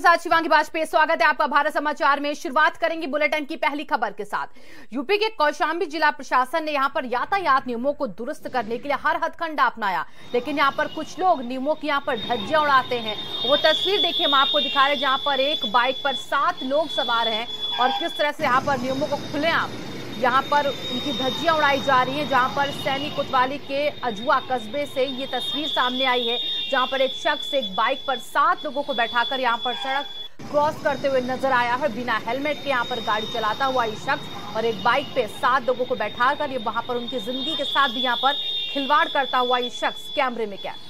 साथ शिवांगी वाजपेयी, स्वागत है आपका भारत समाचार में। शुरुआत करेंगे बुलेटिन की पहली खबर के साथ। यूपी के कौशाम्बी जिला प्रशासन ने यहां पर यातायात नियमों को दुरुस्त करने के लिए हर हथकंडा अपनाया, लेकिन यहां पर कुछ लोग नियमों की यहां पर धज्जियां उड़ाते हैं। वो तस्वीर देखिए, हम आपको दिखा रहे हैं जहां पर एक बाइक पर 7 लोग सवार हैं और किस तरह से यहां पर नियमों को खुलेआम यहाँ पर उनकी धज्जियां उड़ाई जा रही हैं। जहां पर सैनी कोतवाली के अजुआ कस्बे से ये तस्वीर सामने आई है, जहां पर एक शख्स एक बाइक पर 7 लोगों को बैठाकर यहाँ पर सड़क क्रॉस करते हुए नजर आया है। बिना हेलमेट के यहाँ पर गाड़ी चलाता हुआ ये शख्स और एक बाइक पे 7 लोगों को बैठाकर ये वहां पर उनकी जिंदगी के साथ भी यहाँ पर खिलवाड़ करता हुआ ये शख्स कैमरे में कैद।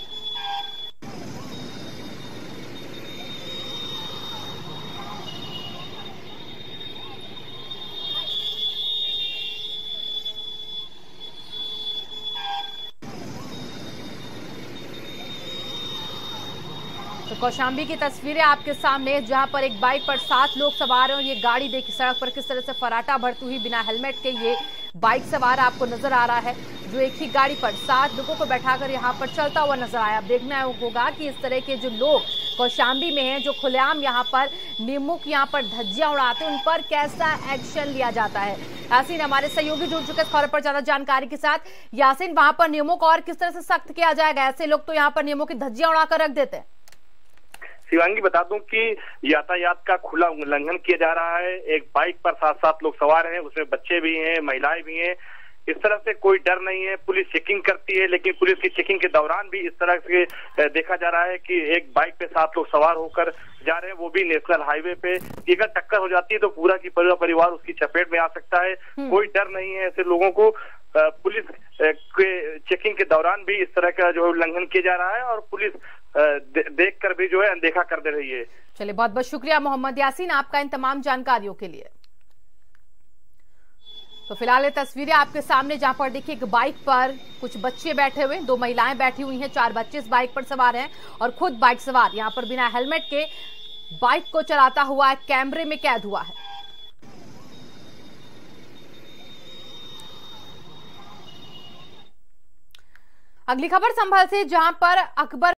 तो कौशाम्बी की तस्वीरें आपके सामने, जहां पर एक बाइक पर 7 लोग सवार हैं और ये गाड़ी देखिए सड़क पर किस तरह से फराटा भरती हुई बिना हेलमेट के ये बाइक सवार आपको नजर आ रहा है, जो एक ही गाड़ी पर 7 लोगों को बैठाकर यहां पर चलता हुआ नजर आया। अब देखना होगा कि इस तरह के जो लोग कौशाम्बी में हैं, जो खुलेआम यहां पर नियमों की यहां पर धज्जियां उड़ाते हैं, उन पर कैसा एक्शन लिया जाता है। यासीन हमारे सहयोगी जुड़ चुके इस खबर पर ज्यादा जानकारी के साथ। यासीन, वहां पर नियमों को और किस तरह से सख्त किया जाएगा? ऐसे लोग तो यहाँ पर नियमों की धज्जियां उड़ाकर रख देते हैं। शिवांगी, बता दूं कि यातायात का खुला उल्लंघन किया जा रहा है। एक बाइक पर 7 लोग सवार हैं, उसमें बच्चे भी हैं, महिलाएं भी हैं। इस तरह से कोई डर नहीं है। पुलिस चेकिंग करती है, लेकिन पुलिस की चेकिंग के दौरान भी इस तरह से देखा जा रहा है कि एक बाइक पे 7 लोग सवार होकर जा रहे हैं, वो भी नेशनल हाईवे पे। अगर टक्कर हो जाती है तो पूरा की पूरा परिवार उसकी चपेट में आ सकता है। कोई डर नहीं है ऐसे लोगों को। पुलिस के चेकिंग के दौरान भी इस तरह का जो है उल्लंघन किया जा रहा है और पुलिस देखकर भी जो है अनदेखा कर दे रही है। चलिए, बहुत बहुत शुक्रिया मोहम्मद यासीन आपका इन तमाम जानकारियों के लिए। तो फिलहाल ये तस्वीरें आपके सामने, जहां पर देखिए एक बाइक पर कुछ बच्चे बैठे हुए, 2 महिलाएं बैठी हुई हैं, 4 बच्चे इस बाइक पर सवार हैं और खुद बाइक सवार यहां पर बिना हेलमेट के बाइक को चलाता हुआ कैमरे में कैद हुआ है। अगली खबर संभल से, जहां पर अकबर